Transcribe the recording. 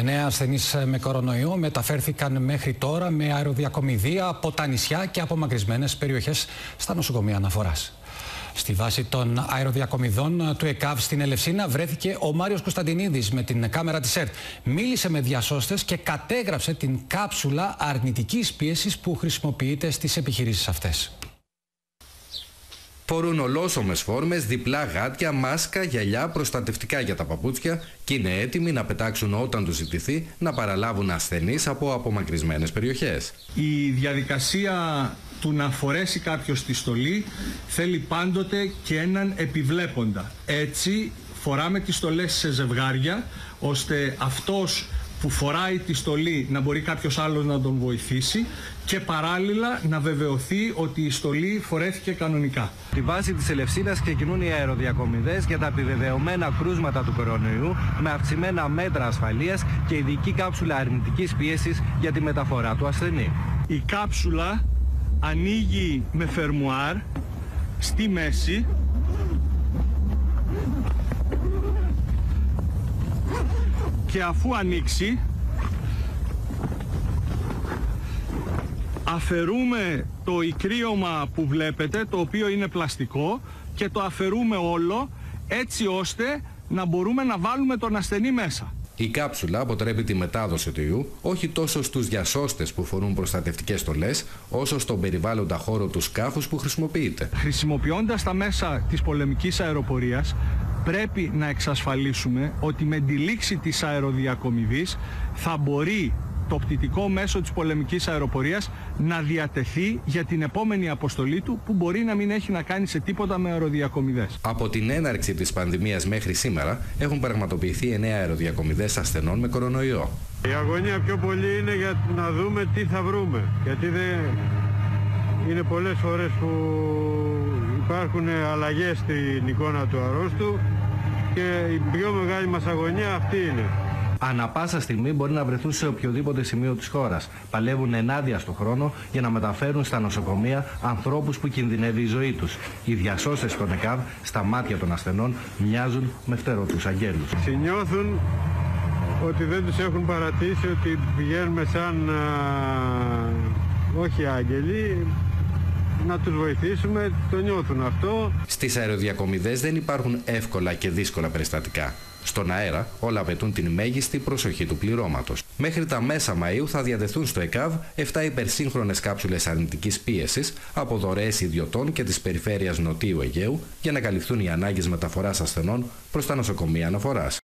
9 ασθενείς με κορονοϊό μεταφέρθηκαν μέχρι τώρα με αεροδιακομιδεία από τα νησιά και απομακρυσμένες περιοχές στα νοσοκομεία αναφοράς. Στη βάση των αεροδιακομιδών του ΕΚΑΒ στην Ελευσίνα βρέθηκε ο Μάριος Κωνσταντινίδης με την κάμερα της ΕΡΤ. Μίλησε με διασώστες και κατέγραψε την κάψουλα αρνητικής πίεσης που χρησιμοποιείται στις επιχειρήσεις αυτές. Φορούν ολόσωμες φόρμες, διπλά γάτια, μάσκα, γυαλιά, προστατευτικά για τα παπούτσια και είναι έτοιμοι να πετάξουν όταν τους ζητηθεί να παραλάβουν ασθενείς από απομακρυσμένες περιοχές. Η διαδικασία του να φορέσει κάποιος τη στολή θέλει πάντοτε και έναν επιβλέποντα. Έτσι φοράμε τις στολές σε ζευγάρια, ώστε αυτός που φοράει τη στολή να μπορεί κάποιος άλλος να τον βοηθήσει και παράλληλα να βεβαιωθεί ότι η στολή φορέθηκε κανονικά. Στη βάση της Ελευσίνας ξεκινούν οι αεροδιακομιδές για τα επιβεβαιωμένα κρούσματα του κορονοϊού με αυξημένα μέτρα ασφαλείας και ειδική κάψουλα αρνητικής πίεσης για τη μεταφορά του ασθενή. Η κάψουλα ανοίγει με φερμουάρ στη μέση και αφού ανοίξει αφαιρούμε το ικρίωμα που βλέπετε, το οποίο είναι πλαστικό, και το αφαιρούμε όλο έτσι ώστε να μπορούμε να βάλουμε τον ασθενή μέσα. Η κάψουλα αποτρέπει τη μετάδοση του ιού όχι τόσο στους διασώστες που φορούν προστατευτικές στολές, όσο στον περιβάλλοντα χώρο του σκάφους που χρησιμοποιείται. Χρησιμοποιώντας τα μέσα της πολεμικής αεροπορίας, πρέπει να εξασφαλίσουμε ότι με τη λήξη της αεροδιακομιδής θα μπορεί το πτυτικό μέσο της πολεμικής αεροπορίας να διατεθεί για την επόμενη αποστολή του, που μπορεί να μην έχει να κάνει σε τίποτα με αεροδιακομιδές. Από την έναρξη της πανδημίας μέχρι σήμερα έχουν πραγματοποιηθεί 9 αεροδιακομιδές ασθενών με κορονοϊό. Η αγωνία πιο πολύ είναι για να δούμε τι θα βρούμε, γιατί είναι πολλές φορές που υπάρχουν αλλαγές στην εικόνα του αρρώστου και η πιο μεγάλη μας αγωνία αυτή είναι. Ανά πάσα στιγμή μπορεί να βρεθούν σε οποιοδήποτε σημείο της χώρας. Παλεύουν ενάντια στον χρόνο για να μεταφέρουν στα νοσοκομεία ανθρώπους που κινδυνεύει η ζωή τους. Οι διασώστες των ΕΚΑΒ στα μάτια των ασθενών μοιάζουν με φτερωτούς αγγέλους. Συνιώθουν ότι δεν τους έχουν παρατήσει, ότι πηγαίνουμε σαν όχι άγγελοι, να τους βοηθήσουμε, το νιώθουν αυτό. Στις αεροδιακομιδές δεν υπάρχουν εύκολα και δύσκολα περιστατικά. Στον αέρα όλα απαιτούν την μέγιστη προσοχή του πληρώματος. Μέχρι τα μέσα Μαΐου θα διατεθούν στο ΕΚΑΒ 7 υπερσύγχρονες κάψουλες αρνητικής πίεσης από δωρεές ιδιωτών και της περιφέρειας Νοτίου Αιγαίου για να καλυφθούν οι ανάγκες μεταφοράς ασθενών προς τα νοσοκομεία αναφοράς.